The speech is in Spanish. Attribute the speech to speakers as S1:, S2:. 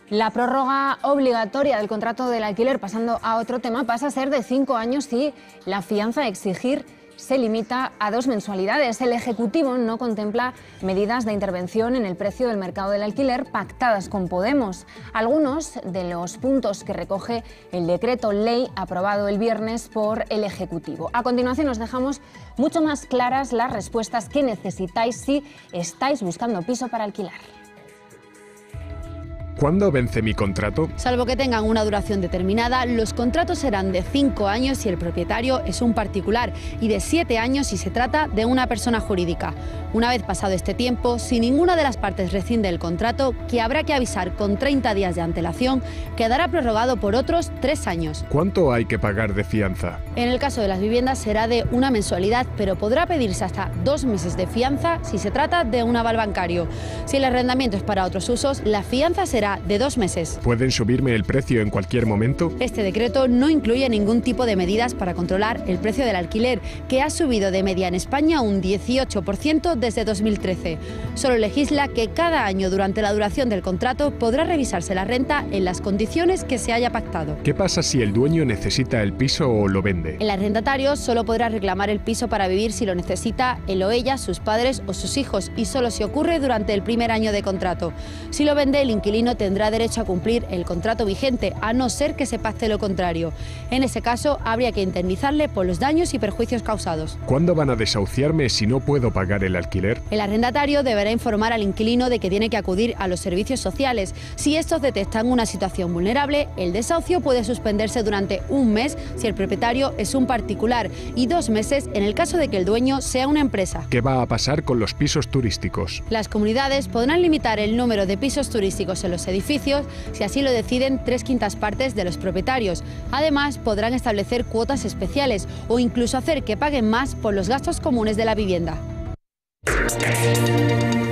S1: La prórroga obligatoria del contrato del alquiler, pasando a otro tema, pasa a ser de 5 años si la fianza a exigir se limita a 2 mensualidades. El Ejecutivo no contempla medidas de intervención en el precio del mercado del alquiler pactadas con Podemos. Algunos de los puntos que recoge el decreto ley aprobado el viernes por el Ejecutivo. A continuación nos dejamos mucho más claras las respuestas que necesitáis si estáis buscando piso para alquilar.
S2: ¿Cuándo vence mi contrato?
S3: Salvo que tengan una duración determinada, los contratos serán de 5 años si el propietario es un particular y de 7 años si se trata de una persona jurídica. Una vez pasado este tiempo, si ninguna de las partes rescinde el contrato, que habrá que avisar con 30 días de antelación, quedará prorrogado por otros 3 años.
S2: ¿Cuánto hay que pagar de fianza?
S3: En el caso de las viviendas será de una mensualidad, pero podrá pedirse hasta 2 meses de fianza si se trata de un aval bancario. Si el arrendamiento es para otros usos, la fianza será de 2 meses.
S2: ¿Pueden subirme el precio en cualquier momento?
S3: Este decreto no incluye ningún tipo de medidas para controlar el precio del alquiler, que ha subido de media en España un 18% desde 2013. Solo legisla que cada año durante la duración del contrato podrá revisarse la renta en las condiciones que se haya pactado.
S2: ¿Qué pasa si el dueño necesita el piso o lo vende?
S3: El arrendatario solo podrá reclamar el piso para vivir si lo necesita él o ella, sus padres o sus hijos, y solo si ocurre durante el primer año de contrato. Si lo vende, el inquilino tendrá derecho a cumplir el contrato vigente, a no ser que se pacte lo contrario. En ese caso, habría que indemnizarle por los daños y perjuicios causados.
S2: ¿Cuándo van a desahuciarme si no puedo pagar el alquiler?
S3: El arrendatario deberá informar al inquilino de que tiene que acudir a los servicios sociales. Si estos detectan una situación vulnerable, el desahucio puede suspenderse durante 1 mes si el propietario es un particular y 2 meses en el caso de que el dueño sea una empresa.
S2: ¿Qué va a pasar con los pisos turísticos?
S3: Las comunidades podrán limitar el número de pisos turísticos en los edificios si así lo deciden 3/5 partes de los propietarios. Además, podrán establecer cuotas especiales o incluso hacer que paguen más por los gastos comunes de la vivienda.